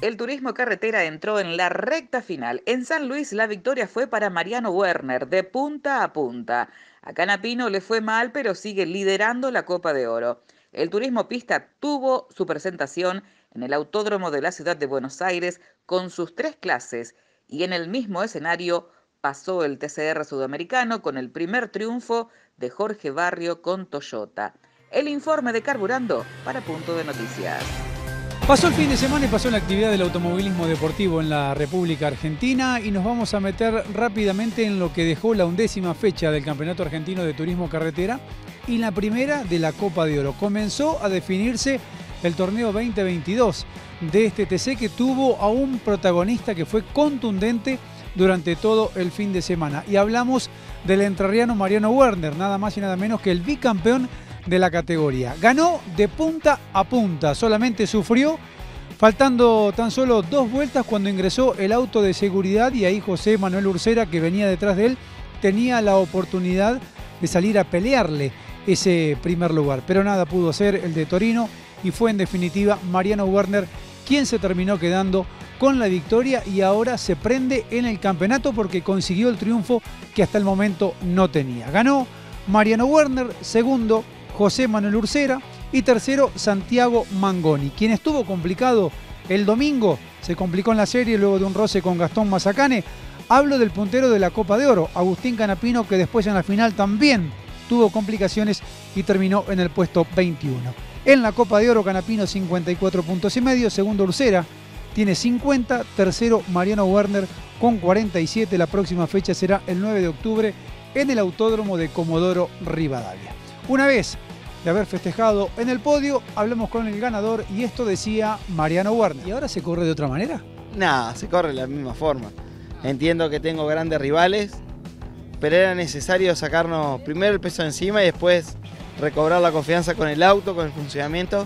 El turismo carretera entró en la recta final. En San Luis la victoria fue para Mariano Werner, de punta a punta. A Canapino le fue mal, pero sigue liderando la Copa de Oro. El turismo pista tuvo su presentación en el Autódromo de la Ciudad de Buenos Aires con sus 3 clases y en el mismo escenario pasó el TCR sudamericano con el primer triunfo de Jorge Barrio con Toyota. El informe de Carburando para Punto de Noticias. Pasó el fin de semana y pasó la actividad del automovilismo deportivo en la República Argentina y nos vamos a meter rápidamente en lo que dejó la 11ª fecha del Campeonato Argentino de Turismo Carretera y la primera de la Copa de Oro. Comenzó a definirse el torneo 2022 de este TC que tuvo a un protagonista que fue contundente durante todo el fin de semana. Y hablamos del entrerriano Mariano Werner, nada más y nada menos que el bicampeón de la categoría. Ganó de punta a punta, solamente sufrió faltando tan solo 2 vueltas cuando ingresó el auto de seguridad y ahí José Manuel Ursera, que venía detrás de él, tenía la oportunidad de salir a pelearle ese primer lugar. Pero nada pudo hacer el de Torino y fue en definitiva Mariano Werner quien se terminó quedando con la victoria y ahora se prende en el campeonato porque consiguió el triunfo que hasta el momento no tenía. Ganó Mariano Werner, segundo José Manuel Ursera y tercero Santiago Mangoni. Quien estuvo complicado el domingo, se complicó en la serie luego de un roce con Gastón Mazacane. Hablo del puntero de la Copa de Oro, Agustín Canapino, que después en la final también tuvo complicaciones y terminó en el puesto 21. En la Copa de Oro Canapino 54,5 puntos, segundo Ursera tiene 50, tercero Mariano Werner con 47. La próxima fecha será el 9 de octubre en el Autódromo de Comodoro Rivadavia. Una vez de haber festejado en el podio, hablamos con el ganador y esto decía Mariano Werner. ¿Y ahora se corre de otra manera? Nada, se corre de la misma forma. Entiendo que tengo grandes rivales, pero era necesario sacarnos primero el peso encima y después recobrar la confianza con el auto, con el funcionamiento,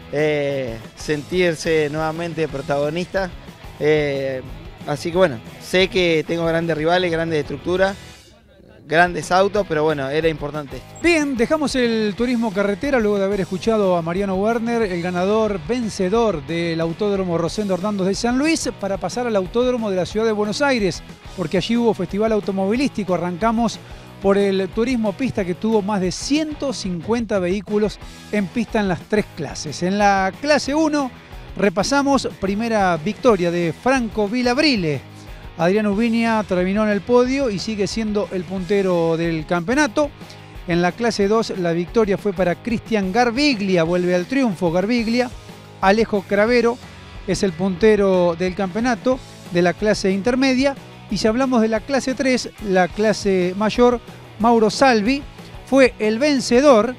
sentirse nuevamente protagonista. Así que bueno, sé que tengo grandes rivales, grandes estructuras, grandes autos, pero bueno, era importante. Bien, dejamos el turismo carretera luego de haber escuchado a Mariano Werner, el ganador vencedor del Autódromo Rosendo Hernández de San Luis, para pasar al Autódromo de la Ciudad de Buenos Aires, porque allí hubo festival automovilístico. Arrancamos por el turismo pista que tuvo más de 150 vehículos en pista en las 3 clases. En la clase 1 repasamos primera victoria de Franco Vilabrile. Adrián Ubiña terminó en el podio y sigue siendo el puntero del campeonato. En la clase 2 la victoria fue para Cristian Garbiglia, vuelve al triunfo Garbiglia. Alejo Cravero es el puntero del campeonato de la clase intermedia. Y si hablamos de la clase 3, la clase mayor, Mauro Salvi fue el vencedor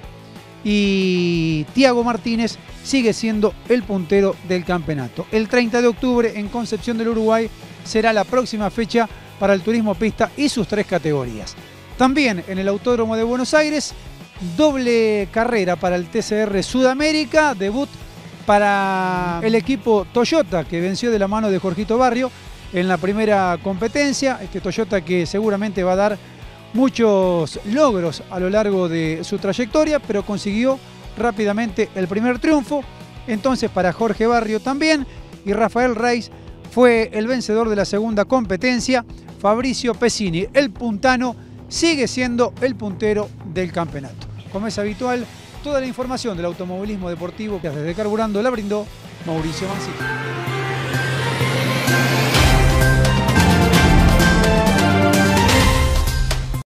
y Tiago Martínez sigue siendo el puntero del campeonato. El 30 de octubre en Concepción del Uruguay será la próxima fecha para el turismo pista y sus 3 categorías. También en el Autódromo de Buenos Aires, doble carrera para el TCR Sudamérica, debut para el equipo Toyota que venció de la mano de Jorgito Barrio en la primera competencia. Este Toyota que seguramente va a dar muchos logros a lo largo de su trayectoria, pero consiguió rápidamente el primer triunfo. Entonces para Jorge Barrio también, y Rafael Reis fue el vencedor de la segunda competencia. Fabricio Pesini, el puntano, sigue siendo el puntero del campeonato. Como es habitual, toda la información del automovilismo deportivo que desde Carburando la brindó Mauricio Mancini.